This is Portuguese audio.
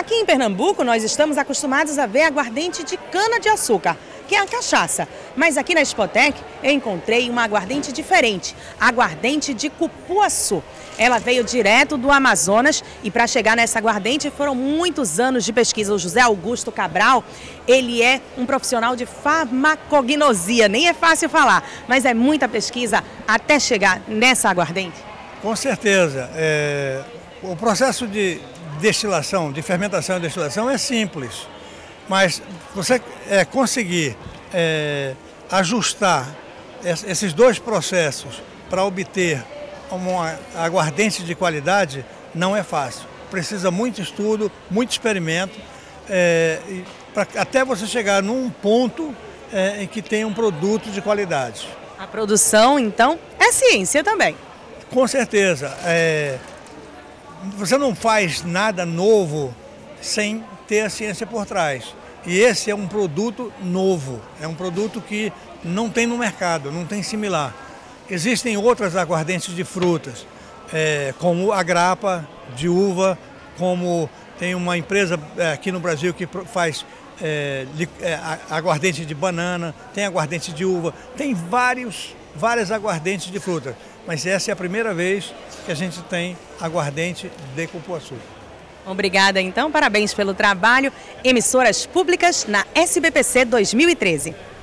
Aqui em Pernambuco, nós estamos acostumados a ver aguardente de cana-de-açúcar, que é a cachaça. Mas aqui na Expotec eu encontrei uma aguardente diferente, aguardente de cupuaçu. Ela veio direto do Amazonas e para chegar nessa aguardente foram muitos anos de pesquisa. O José Augusto Cabral, ele é um profissional de farmacognosia, nem é fácil falar, mas é muita pesquisa até chegar nessa aguardente. Com certeza. O processo de destilação, de fermentação e destilação é simples, mas você conseguir ajustar esses dois processos para obter uma aguardente de qualidade não é fácil. Precisa muito estudo, muito experimento, até você chegar num ponto em que tem um produto de qualidade. A produção, então, é ciência também. Com certeza. Você não faz nada novo sem ter a ciência por trás. E esse é um produto novo, é um produto que não tem no mercado, não tem similar. Existem outras aguardentes de frutas, como a grapa de uva, como tem uma empresa aqui no Brasil que faz aguardente de banana, tem aguardente de uva, tem várias aguardentes de fruta. Mas essa é a primeira vez que a gente tem aguardente de cupuaçu. Obrigada, então. Parabéns pelo trabalho. Emissoras públicas na SBPC 2013.